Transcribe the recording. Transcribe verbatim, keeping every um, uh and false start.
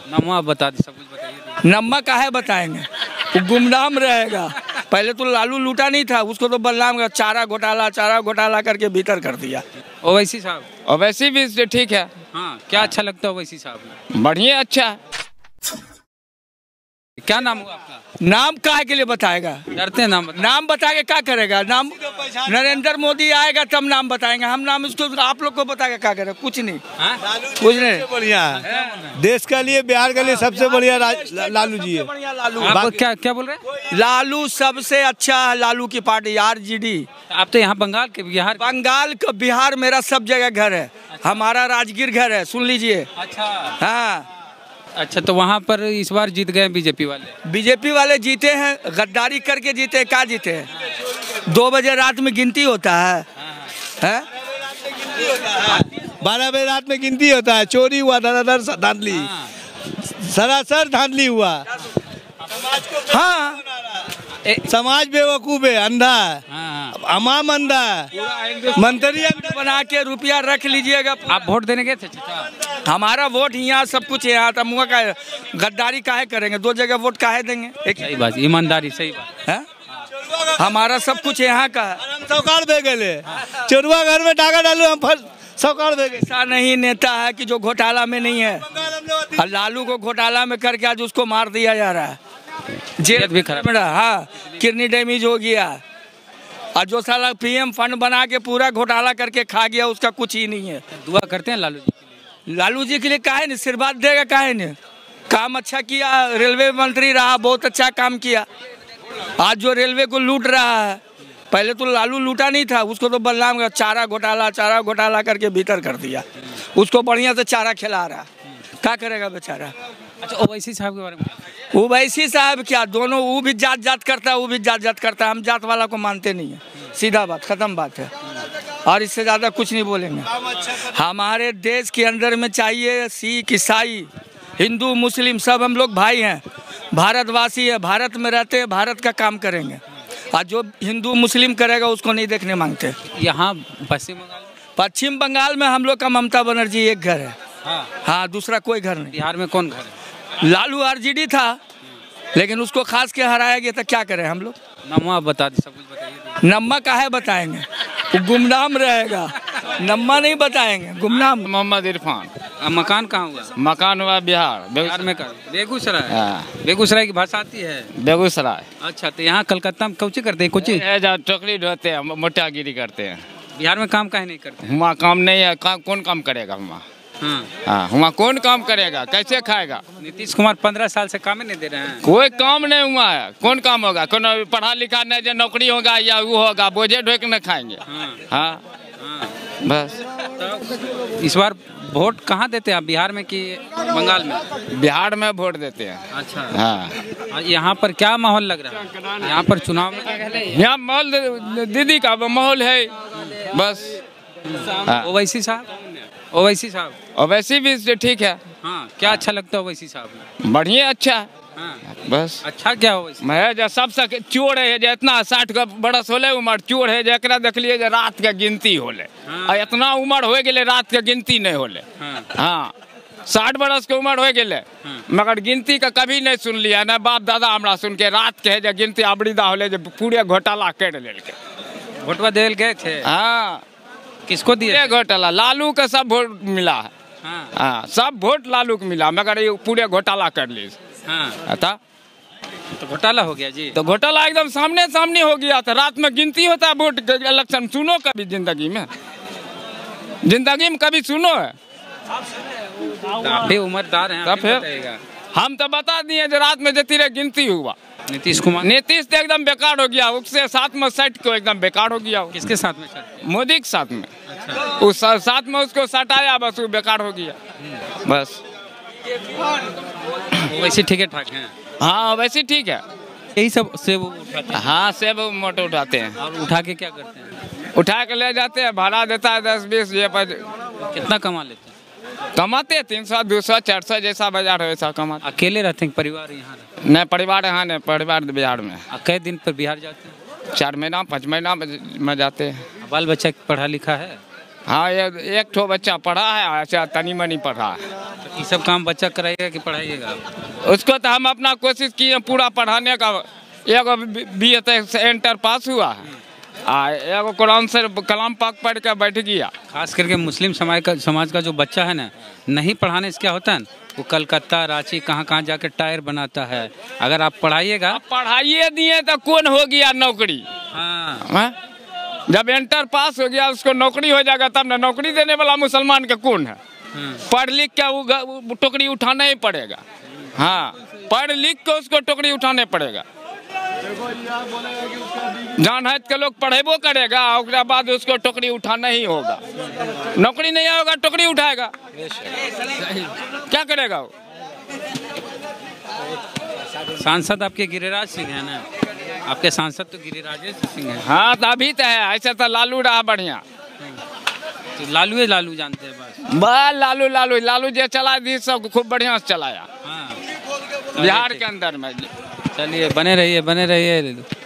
नाम आप बता दीजिए, सब कुछ बताइए। नम्मा काहे बताएंगे, वो गुमनाम रहेगा। पहले तो लालू लूटा नहीं था, उसको तो बदनाम का चारा घोटाला चारा घोटाला करके भीतर कर दिया। ओवैसी साहब, ओवैसी भी ठीक है। हाँ, क्या अच्छा लगता है ओवैसी साहब? बढ़िया, अच्छा है। क्या नाम हुआ आपका? नाम काहे के लिए बताएगा, डरते हैं नाम बता। नाम बता के क्या करेगा? नाम नरेंद्र मोदी आएगा तब नाम बताएंगे, हम नाम इसको आप लोग को बताएगा क्या करेगा? कुछ नहीं, हाँ? कुछ नहीं। बढ़िया है देश के लिए, बिहार के लिए सबसे बढ़िया लालू जी है। लालू आप क्या क्या बोल रहे हैं? लालू सबसे अच्छा है, लालू की पार्टी आरजेडी। आप तो यहाँ बंगाल के, बिहार? बंगाल का बिहार मेरा सब जगह घर है। हमारा राजगीर घर है, सुन लीजिए। अच्छा हाँ, अच्छा, तो वहाँ पर इस बार जीत गए बीजेपी वाले? बीजेपी वाले जीते हैं, गद्दारी करके जीते हैं। क्या जीते हैं? दो बजे रात में गिनती होता है, है? बारह बजे रात में गिनती होता है। चोरी हुआ, धड़ाधड़ धांधली, सरासर धांधली हुआ। हाँ, समाज बेवकूफ है, अंधा है, हाँ, अमाम अंधा है, मंत्री अंधा। बना के रुपया रख लीजिएगा। आप वोट देने गए थे चाचा? हमारा वोट यहाँ सब कुछ यहाँ था। मुँह का गद्दारी काहे करेंगे, दो जगह वोट काहे देंगे? एक सही बात, ईमानदारी, सही बात है। हमारा सब कुछ यहाँ का है। हम सौकार दे गए, चोरुआ घर में डाका डालू, हम फल सौकार दे गए। ऐसा नहीं नेता है कि जो घोटाला में नहीं है। और लालू को घोटाला में करके आज उसको मार दिया जा रहा है, जेल भी खराब। हाँ, किडनी डैमेज हो गया। और जो साला पीएम फंड बना के पूरा घोटाला करके खा गया, उसका कुछ ही नहीं है। दुआ करते हैं लालू जी के लिए? लालू जी के लिए काहे नहीं, आशीर्वाद देगा काहे नहीं? काम अच्छा किया, रेलवे मंत्री रहा, बहुत अच्छा काम किया। आज जो रेलवे को लूट रहा है, पहले तो लालू लूटा नहीं था, उसको तो बदनाम का चारा घोटाला चारा घोटाला करके भीतर कर दिया। उसको बढ़िया से चारा खिला रहा, क्या करेगा बेचारा? अच्छा, ओवैसी साहब के बारे में? ओवैसी साहब क्या, दोनों वो भी जात जात करता है, वो भी जात जात करता है। हम जात वाला को मानते नहीं है, सीधा बात, खत्म बात है। और इससे ज़्यादा कुछ नहीं बोलेंगे। हमारे देश के अंदर में चाहिए सिख ईसाई हिंदू मुस्लिम सब हम लोग भाई हैं, भारतवासी है, भारत में रहते हैं, भारत का काम करेंगे। और जो हिंदू मुस्लिम करेगा उसको नहीं देखने मांगते। यहाँ पश्चिम बंगाल पश्चिम बंगाल में हम लोग का ममता बनर्जी एक घर है। हाँ, हाँ, दूसरा कोई घर नहीं। बिहार में कौन घर है? लालू आरजेडी था, लेकिन उसको खास के हराया गया था। क्या करें हम लोग? नाम आप बता दीजिए, सब कुछ बताइए। नम्मा काहे बताएंगे, वो गुमनाम रहेगा। नम्मा नहीं बताएंगे, गुमनाम। मोहम्मद इरफान। अब मकान कहाँ हुआ? मकान हुआ बिहार, बिहार में का बेगूसराय। हाँ। बेगूसराय की भाषा आती है? बेगूसराय। अच्छा, तो यहाँ कलकत्ता में कोची करते हैं? कोची टोकरी ढोते हैं, मोटागिरी करते हैं। बिहार में काम काहे नहीं करते? वहाँ काम नहीं है, काम कौन काम करेगा वहाँ? हाँ, हाँ, वहाँ कौन काम करेगा, कैसे खाएगा? नीतीश कुमार पंद्रह साल से काम ही नहीं दे रहे हैं। कोई काम नहीं हुआ है, कौन काम होगा? कौन पढ़ा लिखा नहीं, जो नौकरी होगा या वो होगा, बोझे ढोक न खाएंगे। हाँ, हाँ, हाँ। बस। तो इस बार वोट कहाँ देते हैं आप, बिहार में कि बंगाल में? बिहार में वोट देते हैं। अच्छा, हाँ। यहाँ पर क्या माहौल लग रहा है? यहाँ पर चुनाव में यहाँ माहौल दीदी का माहौल है, बस। हाँ। ओवैसी साहब, ओवैसी साहब, ओवैसी भी ठीक है। हाँ, क्या अच्छा लगता है ओवैसी साहब? बढ़िया, अच्छा है। हाँ, बस। अच्छा क्या ओवैसी? मैं जो सब सक चोर है, जो इतना साठ का बरस होले उम्र, चोर है जरा देख लिए जो रात के गिनती होले। हाँ। और इतना उम्र हो गए रात के गिनती नहीं होले। हाँ। हाँ, साठ बरस के उम्र हो गए, हाँ। मगर गिनती का कभी नहीं सुन लिया ना। बाप दादा हमरा सुन के रात के है जो गिनती अबड़ीदा होले, जो पूरे घोटाला कर ले के वोटवा दे गए थे। हाँ, किसको दिए? घोटाला लालू का सब वोट मिला है। हाँ, हाँ, सब वोट लालू को मिला, मगर ये पूरे घोटाला कर ली। हाँ, अतः तो घोटाला हो गया जी। तो घोटाला एकदम सामने सामने हो गया था। रात में गिनती होता है वोट इलेक्शन, सुनो कभी जिंदगी में, जिंदगी में कभी सुनो है? आप भी उम्रदार हैं, आप ही बताइएगा। हम तो बता दिए जो रात में जती रहे गिनती हुआ। नीतीश कुमार, नीतीश तो एकदम बेकार हो गया, उसके साथ में सट को एकदम बेकार हो गया। किसके साथ में सर? मोदी के साथ में। अच्छा, उस साथ में उसको सटाया, बस वो बेकार हो गया, बस। वैसे ठीक है, ठाक हैं। हाँ, वैसे ठीक है। यही सब से वो उठाते हैं। हाँ, सेब मोटे उठाते हैं। और उठा के क्या करते हैं? उठा के ले जाते हैं, भाड़ा देता है दस बीस, ये पर कितना कमा लेते हैं? कमाते हैं तीन सौ दो सौ चार सौ, जैसा बाजार है वैसा कमाते। अकेले रहते हैं, परिवार यहाँ रहते हैं? नहीं, परिवार यहाँ नहीं, परिवार बिहार में। कई दिन पर बिहार जाते हैं? चार महीना पाँच महीना में जाते हैं। बाल बच्चा पढ़ा लिखा है? हाँ ये एक ठो बच्चा पढ़ा है, अच्छा तनी मनी पढ़ा है। ये सब काम बच्चा कराइएगा कि पढ़ाइएगा आप? उसको तो हम अपना कोशिश किए पूरा पढ़ाने का। एगो बी ए तक इंटर पास हुआ है, आ एगो कुरान से कलाम पाक पढ़ के बैठ गया। खास करके मुस्लिम समाज का समाज का जो बच्चा है ना, नहीं पढ़ाने से क्या होता है ना, वो कलकत्ता रांची कहाँ कहाँ जाकर टायर बनाता है। अगर आप पढ़ाइएगा, पढ़ाइए दिए तो कौन हो गया नौकरी। हाँ, हाँ? जब इंटर पास हो गया उसको नौकरी हो जाएगा तब ना। नौकरी देने वाला मुसलमान का कौन है? पढ़ लिख के वो टोकरी उठाना ही पड़ेगा। हाँ, पढ़ लिख के उसको टोकरी उठाने पड़ेगा। जान है के लोग पढ़ेबो करेगा, उसके बाद उसको टोकरी उठाना ही होगा। नौकरी नहीं होगा टोकरी उठाएगा, क्या करेगा वो? सांसद आपके गिरिराज सिंह है ना, आपके सांसद तो गिरिराज सिंह है। हाँ तो अभी तो है, ऐसा तो लालू रहा बढ़िया। तो लालू है, लालू जानते हैं बस। बस लालू लालू लालू जो चला दी सब खूब बढ़िया से चलाया हाँ, बिहार के अंदर में। चलिए बने रहिए बने रहिए।